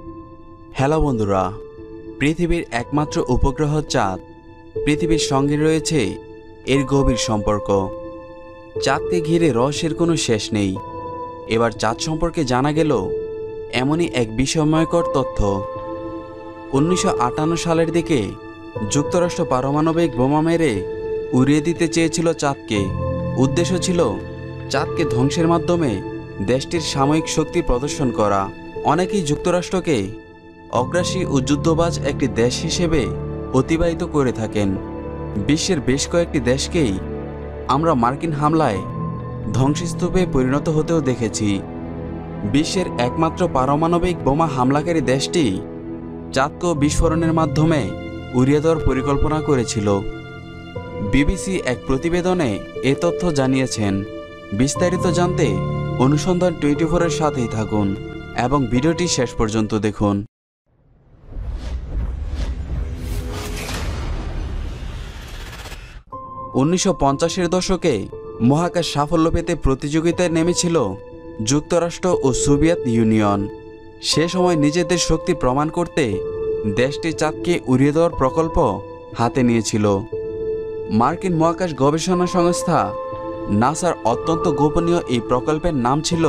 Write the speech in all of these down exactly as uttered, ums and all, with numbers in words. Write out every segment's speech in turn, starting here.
Hello বন্ধুরা, পৃথিবীর একমাত্র উপগ্রহ চাঁদ পৃথিবীর সঙ্গে রয়েছে এর গভীর সম্পর্ক। চাঁদকে ঘিরে রহস্যের কোনো শেষ নেই। এবার চাঁদ সম্পর্কে জানা গেল এমনই এক বিস্ময়কর তথ্য। উনিশশো আটান্ন সালের দিকে যুক্তরাষ্ট্র পারমাণবিক বোমা মেরে উড়িয়ে দিতে চেয়েছিল চাঁদকে। উদ্দেশ্য ছিল চাঁদকে ধ্বংসের মাধ্যমে দেশটির সাময়িক শক্তি প্রদর্শন করা। অনেকেই যুক্তরাষ্ট্রকে অগ্রাসী ও যুদ্ধবাজ একটি দেশ হিসেবে অতিবাহিত করে থাকেন। বিশ্বের বেশ কয়েকটি দেশকেই আমরা মার্কিন হামলায় ধ্বংসস্তূপে পরিণত হতেও দেখেছি। বিশ্বের একমাত্র পারমাণবিক বোমা হামলাকারী দেশটি চাঁদকে বিস্ফোরণের মাধ্যমে উড়িয়ে দেওয়ার পরিকল্পনা করেছিল। বিবিসি এক প্রতিবেদনে এ তথ্য জানিয়েছেন। বিস্তারিত জানতে অনুসন্ধান টোয়েন্টি ফোরের সাথেই থাকুন এবং ভিডিওটি শেষ পর্যন্ত দেখুন। উনিশশো পঞ্চাশের দশকে মহাকাশ সাফল্য পেতে প্রতিযোগিতায় নেমেছিল যুক্তরাষ্ট্র ও সোভিয়েত ইউনিয়ন। সে সময় নিজেদের শক্তি প্রমাণ করতে দেশটি চাঁদকে উড়িয়ে দেওয়ার প্রকল্প হাতে নিয়েছিল। মার্কিন মহাকাশ গবেষণা সংস্থা নাসার অত্যন্ত গোপনীয় এই প্রকল্পের নাম ছিল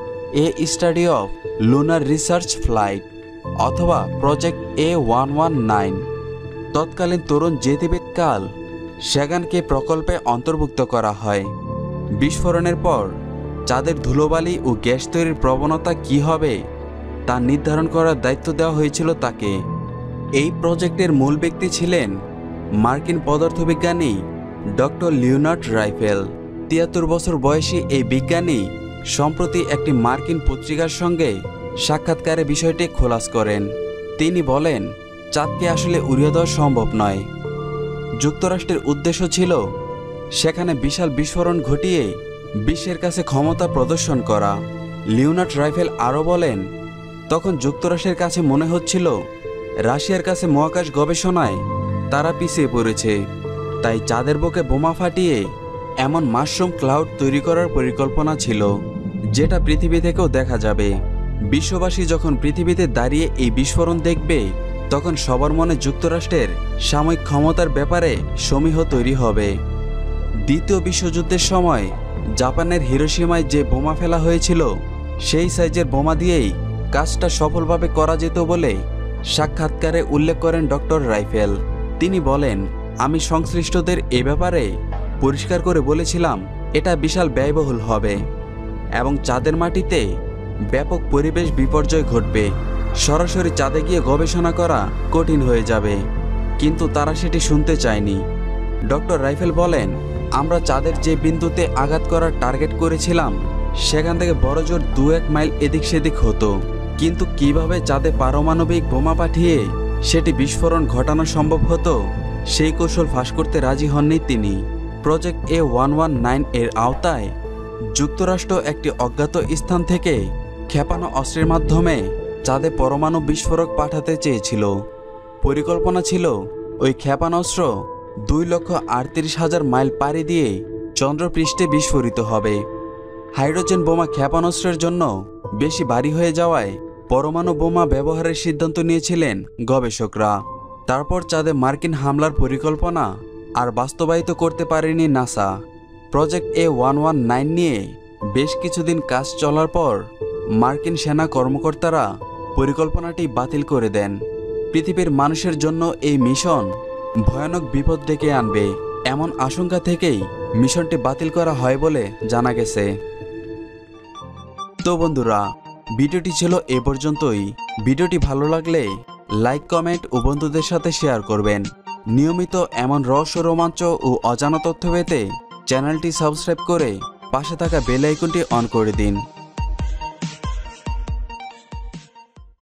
a study of lunar research flight অথবা project A one one nine. তৎকালীন তরুণ জ্যোতির্বিদ কার্ল স্যাগানকে প্রকল্পে অন্তর্ভুক্ত করা হয়। বিস্ফোরণের পর চাঁদের ধুলোবালি ও গ্যাস তৈরির প্রবণতা কী হবে তা নির্ধারণ করার দায়িত্ব দেওয়া হয়েছিল তাকে। এই প্রজেক্টের মূল ব্যক্তি ছিলেন মার্কিন পদার্থবিজ্ঞানী ডক্টর লিওনার্ড রাইফেল। তিয়াত্তর বছর বয়সী এই বিজ্ঞানী সম্প্রতি একটি মার্কিন পত্রিকার সঙ্গে সাক্ষাৎকারে বিষয়টি খোলাস করেন। তিনি বলেন, চাঁদকে আসলে উড়িয়ে দেওয়া সম্ভব নয়। যুক্তরাষ্ট্রের উদ্দেশ্য ছিল সেখানে বিশাল বিস্ফোরণ ঘটিয়ে বিশ্বের কাছে ক্ষমতা প্রদর্শন করা। লিওনার্ড রাইফেল আরও বলেন, তখন যুক্তরাষ্ট্রের কাছে মনে হচ্ছিল রাশিয়ার কাছে মহাকাশ গবেষণায় তারা পিছিয়ে পড়েছে। তাই চাঁদের বুকে বোমা ফাটিয়ে এমন মাশরুম ক্লাউড তৈরি করার পরিকল্পনা ছিল যেটা পৃথিবী থেকেও দেখা যাবে। বিশ্ববাসী যখন পৃথিবীতে দাঁড়িয়ে এই বিস্ফোরণ দেখবে তখন সবার মনে যুক্তরাষ্ট্রের সাময়িক ক্ষমতার ব্যাপারে সমীহ তৈরি হবে। দ্বিতীয় বিশ্বযুদ্ধের সময় জাপানের হিরোশিমায় যে বোমা ফেলা হয়েছিল সেই সাইজের বোমা দিয়েই কাজটা সফলভাবে করা যেত বলে সাক্ষাৎকারে উল্লেখ করেন ডক্টর রাইফেল। তিনি বলেন, আমি সংশ্লিষ্টদের এ ব্যাপারে পরিষ্কার করে বলেছিলাম এটা বিশাল ব্যয়বহুল হবে এবং চাঁদের মাটিতে ব্যাপক পরিবেশ বিপর্যয় ঘটবে। সরাসরি চাঁদে গিয়ে গবেষণা করা কঠিন হয়ে যাবে। কিন্তু তারা সেটি শুনতে চায়নি। ডক্টর রাইফেল বলেন, আমরা চাঁদের যে বিন্দুতে আঘাত করার টার্গেট করেছিলাম সেখান থেকে বড়জোর দু এক মাইল এদিক সেদিক হতো, কিন্তু কিভাবে চাঁদে পারমাণবিক বোমা পাঠিয়ে সেটি বিস্ফোরণ ঘটানো সম্ভব হতো সেই কৌশল ফাঁস করতে রাজি হননি তিনি। Project A one one nine এর আওতায় যুক্তরাষ্ট্র একটি অজ্ঞাত স্থান থেকে ক্ষেপণা অস্ত্রের মাধ্যমে চাঁদে পরমাণু বিস্ফোরক পাঠাতে চেয়েছিল। পরিকল্পনা ছিল ওই ক্ষেপণাস্ত্র দুই লক্ষ আটত্রিশ হাজার মাইল পাড়ি দিয়ে চন্দ্রপৃষ্ঠে বিস্ফোরিত হবে। হাইড্রোজেন বোমা ক্ষেপণাস্ত্রের জন্য বেশি ভারী হয়ে যাওয়ায় পরমাণু বোমা ব্যবহারের সিদ্ধান্ত নিয়েছিলেন গবেষকরা। তারপর চাঁদে মার্কিন হামলার পরিকল্পনা আর বাস্তবায়িত করতে পারেনি NASA. Project A one one nine নিয়ে বেশ কিছুদিন কাজ চলার পর মার্কিন সেনা কর্মকর্তারা পরিকল্পনাটি বাতিল করে দেন। পৃথিবীর মানুষের জন্য এই মিশন ভয়ানক বিপদ ডেকে আনবে এমন আশঙ্কা থেকেই মিশনটি বাতিল করা হয় বলে জানা গেছে। তো বন্ধুরা, ভিডিওটি ছিল এ পর্যন্তই। ভিডিওটি ভালো লাগলে লাইক, কমেন্ট ও বন্ধুদের সাথে শেয়ার করবেন। নিয়মিত এমন রহস্য, রোমাঞ্চ ও অজানা তথ্য পেতে চ্যানেলটি সাবস্ক্রাইব করে পাশে থাকা বেল আইকনটি অন করে দিন।